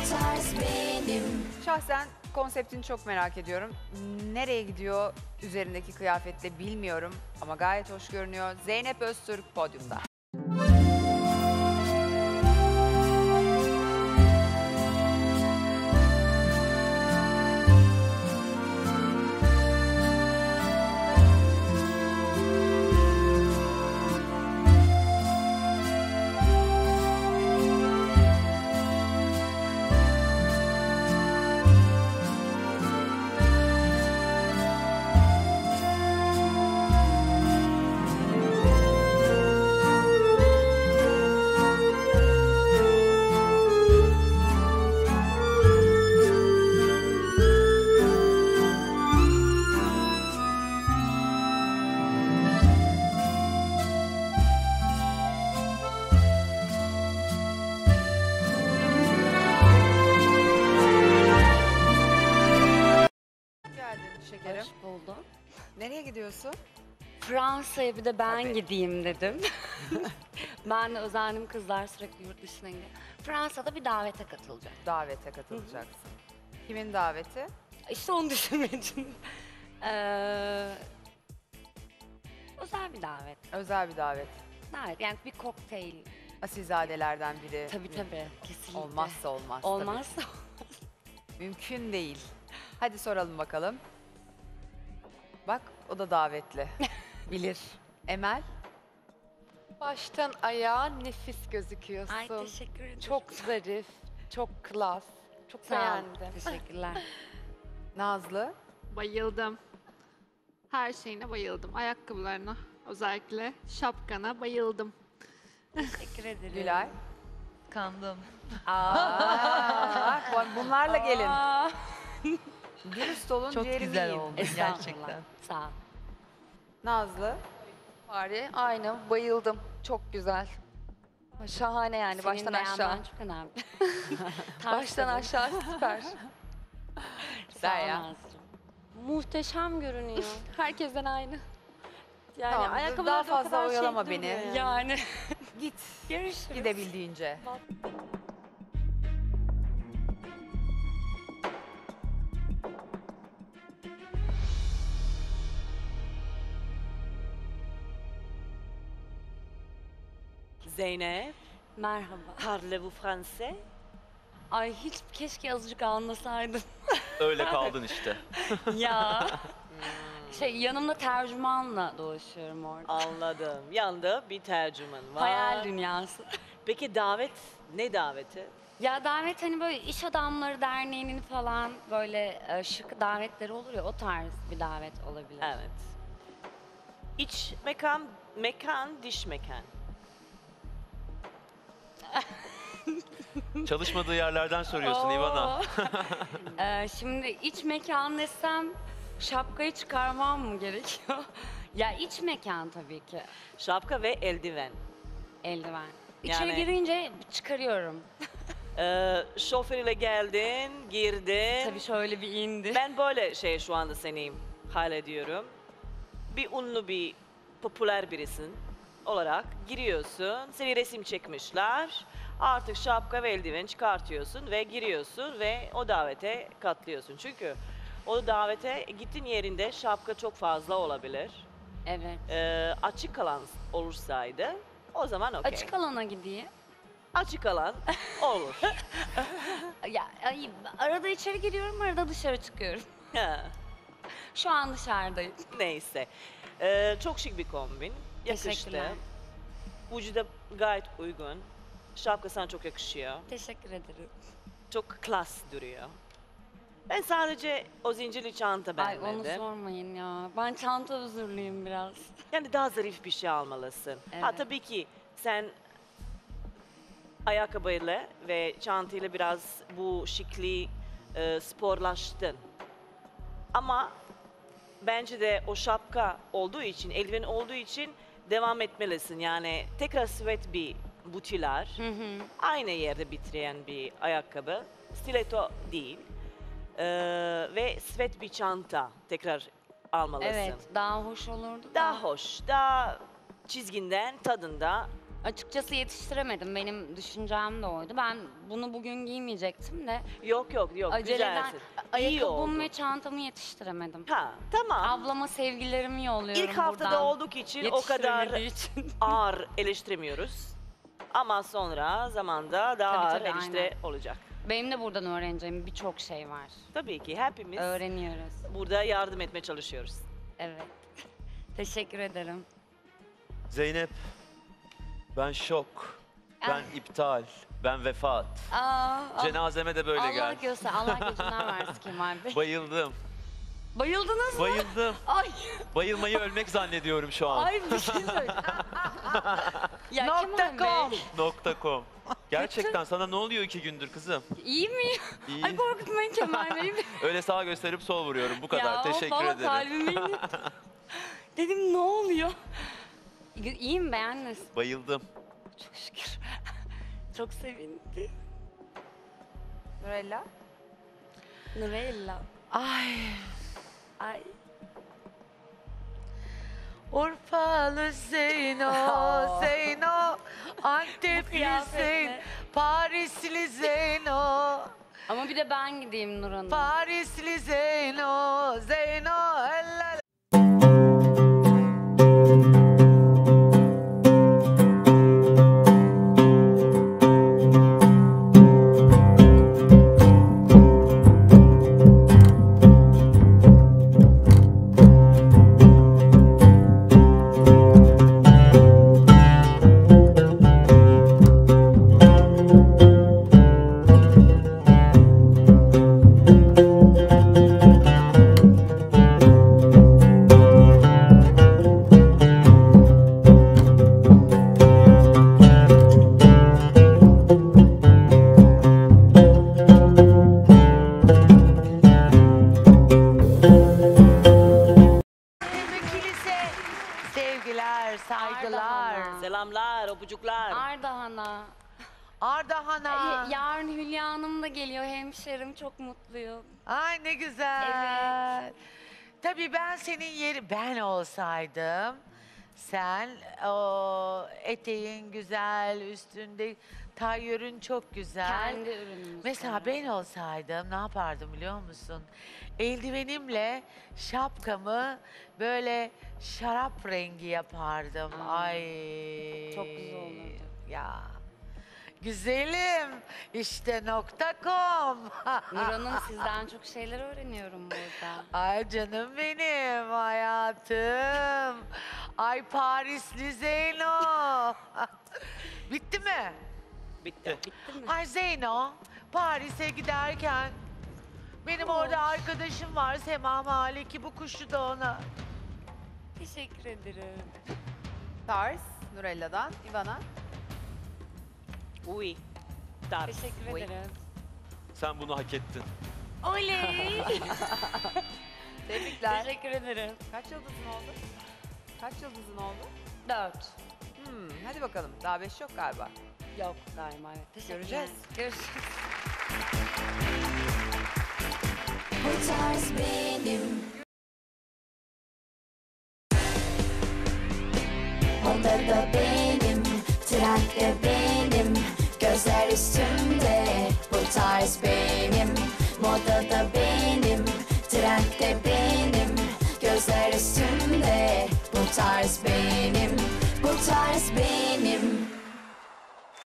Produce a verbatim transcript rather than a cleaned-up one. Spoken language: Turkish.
tarz benim. Şahsen konseptini çok merak ediyorum. Nereye gidiyor üzerindeki kıyafetle bilmiyorum ama gayet hoş görünüyor. Zeynep Öztürk podyumda. Şekerim. Hoş buldum. Nereye gidiyorsun? Fransa'ya bir de ben Tabii. gideyim dedim. Ben de özendim, kızlar sürekli yurt dışına gidiyor. Fransa'da bir davete katılacağım. Davete katılacaksın. Kimin daveti? İşte onu düşünmedim. Ee, özel bir davet. Özel bir davet. Davet yani bir kokteyl. Asilzadelerden biri. Tabii tabii, kesinlikle. Olmazsa olmaz. Olmazsa tabii. Mümkün değil. Hadi soralım bakalım. Bak o da davetli. Bilir. Emel? Baştan ayağa nefis gözüküyorsun. Ay teşekkür ederim. Çok zarif, çok klas. Çok sağ ol. beğendim. Teşekkürler. Nazlı? Bayıldım. Her şeyine bayıldım. Ayakkabılarına, özellikle şapkana bayıldım. Teşekkür ederim. Gülay? Kandım. Aa, bak bunlarla gelin. Aa. Dürüst olun, Çok ciğerimi güzel yiyin. oldu Estağfurullah. gerçekten. Sağ ol. Nazlı? Bari aynen bayıldım. Çok güzel. Şahane yani Senin baştan beğenmen aşağı. çok önemli. Baştan aşağı süper. Derya? Muhteşem görünüyor. Herkesten aynı. Yani Tamam, ayakkabılar daha da o fazla kadar oyalama şekli beni. duruyor Yani Git. görüşürüz. Gidebildiğince. Zeynep, Merhaba. parlez-vous français? Ay hiç keşke azıcık anlasaydım. Öyle kaldın işte. Ya. Şey yanımda tercümanla dolaşıyorum orada. Anladım. Yanında bir tercüman var. Hayal dünyası. Peki davet, ne daveti? Ya davet hani böyle iş adamları derneğinin falan böyle e, şık davetleri olur ya o tarz bir davet olabilir. Evet. İç mekan, mekan, dış mekan. Çalışmadığı yerlerden soruyorsun Ivana. Ee, şimdi iç mekan desem şapkayı çıkarmam mı gerekiyor? Ya iç mekan tabii ki. Şapka ve eldiven. Eldiven. İçeri Yani- girince çıkarıyorum. Ee, şoförüyle geldin, girdin. Tabii şöyle bir indi. Ben böyle şey şu anda seni hallediyorum. Bir ünlü bir popüler birisin olarak giriyorsun. Seni resim çekmişler. Artık şapka ve eldiven çıkartıyorsun ve giriyorsun ve o davete katlıyorsun. Çünkü o davete gittiğin yerinde şapka çok fazla olabilir. Evet. Ee, açık alan olursaydı o zaman okey. Açık alana gideyim. Açık alan olur. Ya ay, arada içeri giriyorum, arada dışarı çıkıyorum. Ha, Şu an dışarıdayım. neyse. Ee, çok şık bir kombin. Yakıştı. Teşekkürler. Vücuda gayet uygun. Şapka sana çok yakışıyor. Teşekkür ederim. Çok klas duruyor. Ben sadece o zincirli çanta Ay onu beğenmedim. sormayın ya. Ben çanta özürlüyüm biraz. Yani daha zarif bir şey almalısın. Ha Evet. tabii ki sen ayakkabıyla ve çantayla biraz bu şıklığı e, sporlaştın. Ama bence de o şapka olduğu için, eldiven olduğu için devam etmelisin. Yani tekrar sweat bir butiler, Hı hı. aynı yerde bitiren bir ayakkabı, stiletto değil. Ee, ve sweat bir çanta tekrar almalısın. Evet, daha hoş olurdu. da. Daha hoş, daha çizginden, tadında Açıkçası yetiştiremedim. Benim düşüncem de oydu. Ben bunu bugün giymeyecektim de Yok yok yok aceleden güzelsin. İyi oldu. ayakkabımı ve çantamı yetiştiremedim. Ha tamam. Ablama sevgilerimi yolluyorum İlk haftada buradan. olduk için o kadar Yetiştiremediği için. ağır eleştiremiyoruz. Ama sonra zamanda daha Tabii, ağır tabii, eleştiri aynen. olacak. Benim de buradan öğreneceğim birçok şey var. Tabii ki hepimiz Öğreniyoruz. burada yardım etmeye çalışıyoruz. Evet. Teşekkür ederim. Zeynep, ben şok. Ben iptal. Ben vefat. Aa, Cenazeme de böyle Allah gel. göster, Allah gözünden versin Kemal Bey. Bayıldım. Bayıldınız mı? Bayıldım. Ay, Bayılmayı ölmek zannediyorum şu an. ay bir şey söyleyeceğim. ya Nokta Kemal Bey, com. Nokta com. Gerçekten sana ne oluyor iki gündür kızım? iyi mi? İyi. Ay korkutmayın Kemal Bey'i. Öyle sağ gösterip sol vuruyorum. Bu kadar. Ya, Teşekkür valla ederim. kalbime indi. Dedim ne oluyor? İyi mi, beğendiniz? Bayıldım. Çok şükür. Çok sevindim. Nurella. Nurella. Ay. Ay. Urfalı Zeyno, Zeyno, Antepli kıyafetle. Zeyno, Parisli Zeyno, Ama bir de ben gideyim Nur Hanım. Parisli Zeyno, Zeyno, eller. Kilise, sevgiler, saygılar. Ardahan'a. Selamlar, öpücükler. Ardahan'a. Ardahan'a. Ee, Yarın Hülya Hanım da geliyor, hemşerim, çok mutluyum. Ay ne güzel. Tabii ben senin yeri ben olsaydım sen o eteğin güzel, üstünde tayyörün çok güzel. Kendi ürünümüz. Mesela yani. ben olsaydım ne yapardım biliyor musun? Eldivenimle şapkamı böyle şarap rengi yapardım. Aa, Ay. çok güzel olurdu. Ya. Güzelim. İşte nokta com. Nur Hanım, sizden çok şeyler öğreniyorum burada. Ay canım benim hayatım. Ay Parisli Zeyno. Bitti mi? Bitti. Ay Zeyno, Paris'e giderken benim orada arkadaşım var Sema Maliki, bu kuşu da ona. Teşekkür ederim. Tars. Nurella'dan. Ivana. Oui. Tarz. Teşekkür Oy. ederim. Sen bunu hak ettin. Oley! Tebrikler. Teşekkür ederim. Kaç yıldızın oldu? Kaç yıldızın oldu? Dört. Hmm, hadi bakalım. Daha beş yok galiba. Yok galiba, evet. Teşekkürler. Göreceğiz. Görüşürüz. Bu tarz benim. Moda da benim, trend de benim. Gözler üstümde, bu tarz benim. Moda da benim, trend de benim. Gözler üstümde, bu tarz benim. Bu tarz benim.